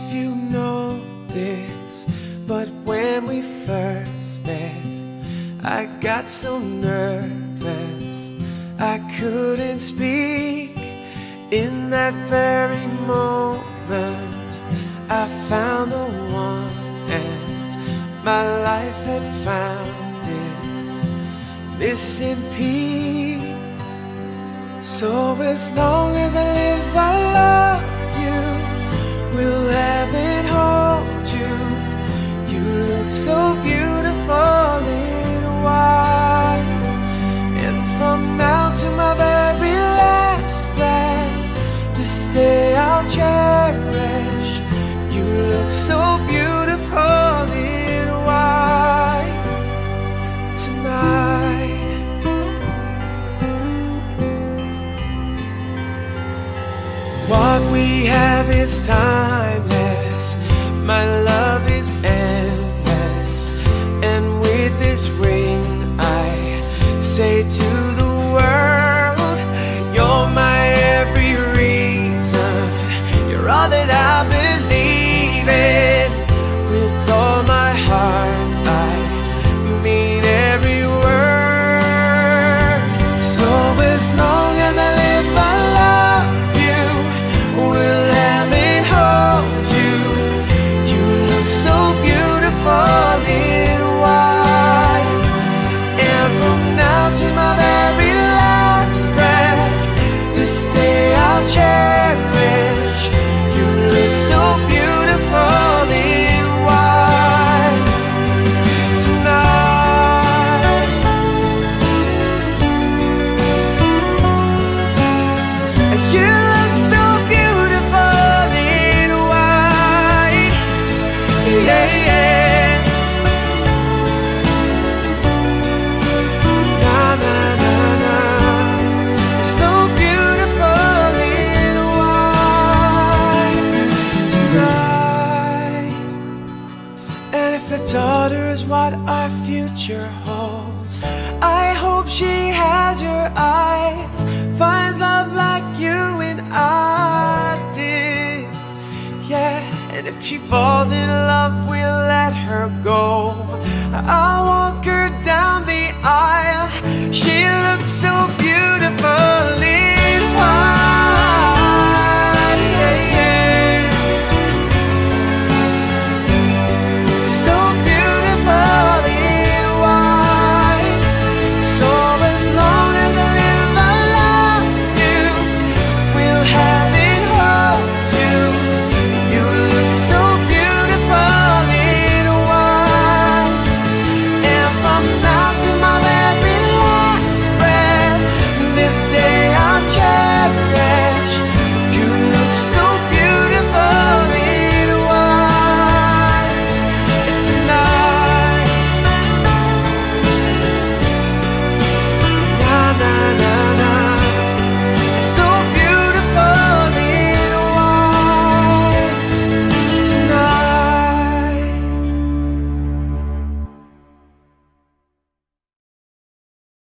you know this, but when we first met, I got so nervous I couldn't speak. In that very moment I found the one, and my life had found its missing piece. So as long as I live, I love you, will heaven hold you. You look so beautiful in white, and from now to my very last breath, this day I'll cherish. You look so beautiful in white tonight. What we have is timeless, my love is endless, and with this ring I say to the world, you're my every reason, you're all that I believe in. With all my heart I mean every word. So as long as I live, I love you, will heaven hold you. You look so beautiful in white, and from now to my very last breath, this day I'll cherish. You look so beautiful in white tonight. And you look so beautiful in white, yeah, yeah. Na na na na, so beautiful in white tonight. And if a daughter is what our future holds, I hope she has your eyes, finds love like you and I did, yeah. And if she falls in love, we'll let her go. I'll walk her down the aisle. She looks so beautiful